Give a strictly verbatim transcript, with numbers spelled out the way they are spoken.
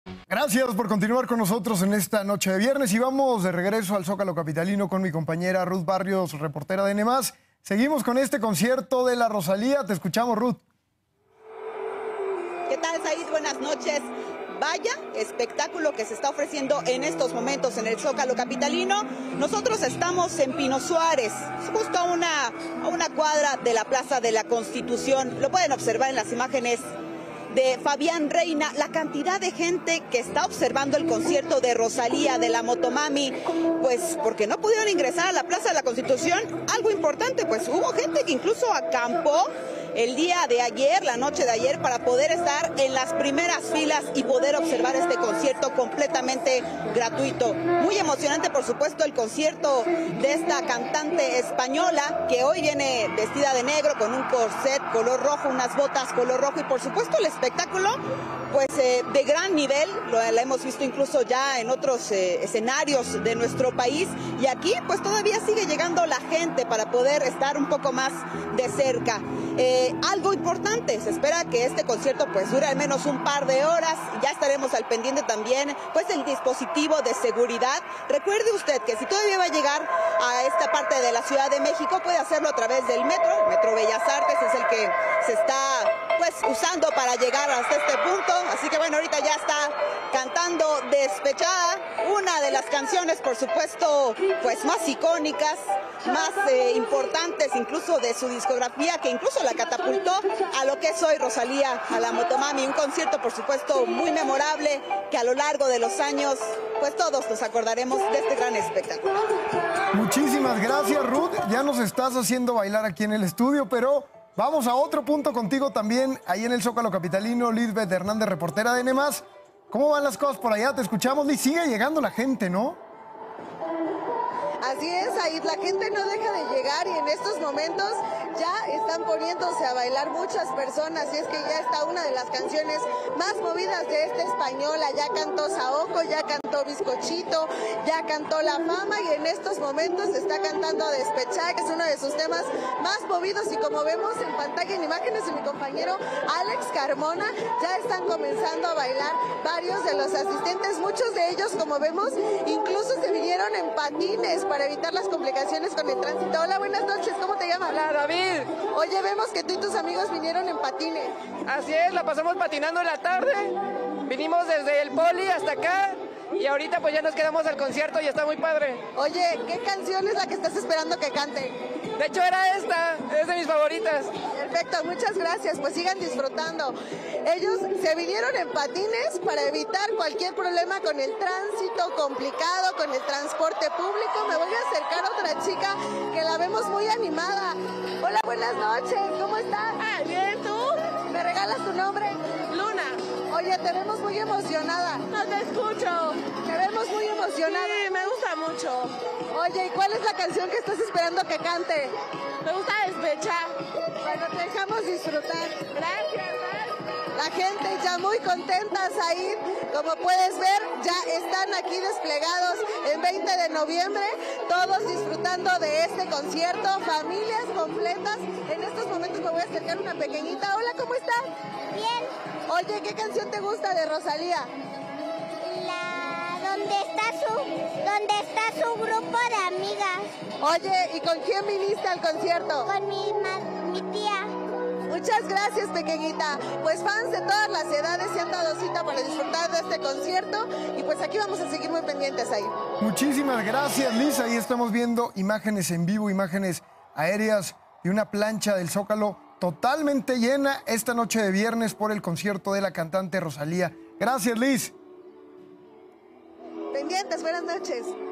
Gracias por continuar con nosotros en esta noche de viernes y vamos de regreso al Zócalo capitalino con mi compañera Ruth Barrios, reportera de N más. Seguimos con este concierto de la Rosalía. Te escuchamos, Ruth. ¿Qué tal, Said? Buenas noches. Vaya espectáculo que se está ofreciendo en estos momentos en el Zócalo capitalino. Nosotros estamos en Pino Suárez, justo a una, a una cuadra de la Plaza de la Constitución. Lo pueden observar en las imágenes de Fabián Reina, la cantidad de gente que está observando el concierto de Rosalía, de la Motomami, pues porque no pudieron ingresar a la Plaza de la Constitución. Algo importante, pues hubo gente que incluso acampó el día de ayer, la noche de ayer, para poder estar en las primeras filas y poder observar este concierto completamente gratuito. Muy emocionante, por supuesto, el concierto de esta cantante española que hoy viene vestida de negro con un corset color rojo, unas botas color rojo y por supuesto el espectáculo pues eh, de gran nivel, lo, la hemos visto incluso ya en otros eh, escenarios de nuestro país y aquí pues todavía sigue llegando la gente para poder estar un poco más de cerca. Eh, algo importante, se espera que este concierto pues dure al menos un par de horas, ya estaremos al pendiente también pues el dispositivo de seguridad. Recuerde usted que si todavía va a llegar a esta parte de la Ciudad de México puede hacerlo a través del metro, el Metro Bellas Artes es el que se está pues usando para llegar hasta este punto, así que bueno, ahorita ya está cantando Despechada, una de las canciones por supuesto pues más icónicas, más eh, importantes incluso de su discografía, que incluso la catapultó a lo que es hoy Rosalía, a la Motomami, un concierto por supuesto muy memorable que a lo largo de los años pues todos nos acordaremos de este gran espectáculo. Muchísimas gracias, Ruth, ya nos estás haciendo bailar aquí en el estudio, pero vamos a otro punto contigo también, ahí en el Zócalo capitalino, Lisbeth Hernández, reportera de N más. ¿Cómo van las cosas por allá? Te escuchamos y sigue llegando la gente, ¿no? Así es, ahí la gente no deja de llegar y en estos momentos ya están poniéndose a bailar muchas personas y es que ya está una de las canciones más movidas de esta española, ya cantó Saoko, ya cantó Bizcochito, ya cantó La Fama y en estos momentos está cantando Despechada, que es uno de sus temas más movidos y como vemos en pantalla en imágenes de mi compañero Alex Carmona, ya están comenzando a bailar varios de los asistentes, muchos de ellos como vemos incluso se vinieron en patines para evitar las complicaciones con el tránsito. Hola, buenas noches, ¿cómo te llamas? Hola, David. Oye, vemos que tú y tus amigos vinieron en patines. Así es, la pasamos patinando en la tarde, vinimos desde el Poli hasta acá y ahorita pues ya nos quedamos al concierto y está muy padre. Oye, ¿qué canción es la que estás esperando que cante? De hecho era esta, es de mis favoritas. Perfecto, muchas gracias, pues sigan disfrutando. Ellos se vinieron en patines para evitar cualquier problema con el tránsito complicado, con el transporte público. Me voy a acercar a otra chica que la vemos muy animada. Hola, buenas noches, ¿cómo estás? Ah, bien, ¿tú? ¿Me regalas tu nombre? Luna. Oye, te vemos muy emocionada. No te escucho. Te vemos muy emocionada. Sí, me gusta mucho. Oye, ¿y cuál es la canción que estás esperando que cante? Me gusta Despechar. Bueno, te dejamos disfrutar. Gracias, La gente ya muy contenta, Said. Como puedes ver, ya están aquí desplegados en veinte de noviembre, todos disfrutando de este concierto, familias completas. En estos momentos me voy a acercar una pequeñita. Hola, ¿cómo estás? Bien. Oye, ¿qué canción te gusta de Rosalía? La donde está su donde está su grupo de amigas. Oye, ¿y con quién viniste al concierto? Con mi ma- mi tía. Muchas gracias, pequeñita. Pues fans de todas las edades se han dado cita para disfrutar de este concierto y pues aquí vamos a seguir muy pendientes ahí. Muchísimas gracias, Lisa. Ahí estamos viendo imágenes en vivo, imágenes aéreas de una plancha del Zócalo totalmente llena esta noche de viernes por el concierto de la cantante Rosalía. Gracias, Liz. Pendientes, buenas noches.